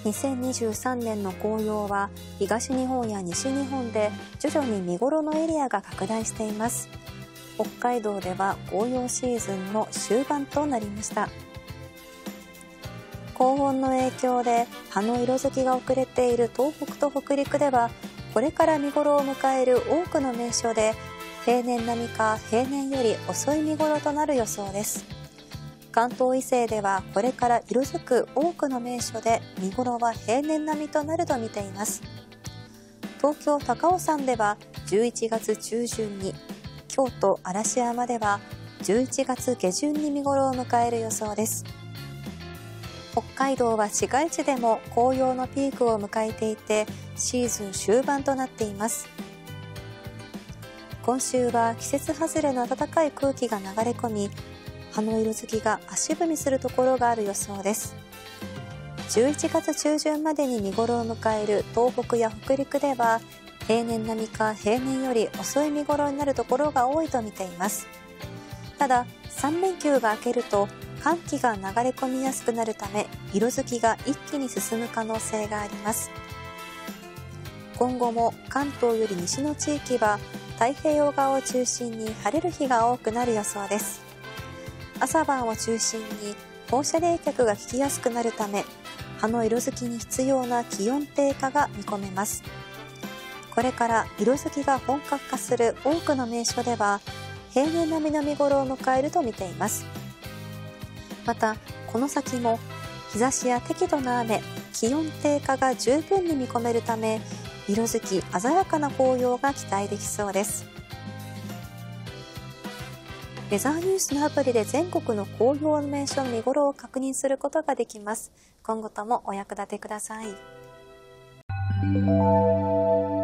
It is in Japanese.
2023年の紅葉は東日本や西日本で徐々に見頃のエリアが拡大しています。北海道では紅葉シーズンの終盤となりました。高温の影響で葉の色づきが遅れている東北と北陸では、これから見頃を迎える多くの名所で平年並みか平年より遅い見頃となる予想です。関東以西ではこれから色づく多くの名所で見頃は平年並みとなると見ています。東京高尾山では11月中旬に、京都嵐山では11月下旬に見頃を迎える予想です。北海道は市街地でも紅葉のピークを迎えていて、シーズン終盤となっています。今週は季節外れの暖かい空気が流れ込み、葉の色づきが足踏みするところがある予想です。11月中旬までに見頃を迎える東北や北陸では、平年並みか平年より遅い見頃になるところが多いと見ています。ただ、3連休が明けると寒気が流れ込みやすくなるため、色づきが一気に進む可能性があります。今後も関東より西の地域は太平洋側を中心に晴れる日が多くなる予想です。朝晩を中心に放射冷却が効きやすくなるため、葉の色づきに必要な気温低下が見込めます。これから色づきが本格化する多くの名所では、平年並みの見頃を迎えると見ています。また、この先も日差しや適度な雨、気温低下が十分に見込めるため、色づき鮮やかな紅葉が期待できそうです。ウェザーニュースのアプリで全国の紅葉の名所の見頃を確認することができます。今後ともお役立てください。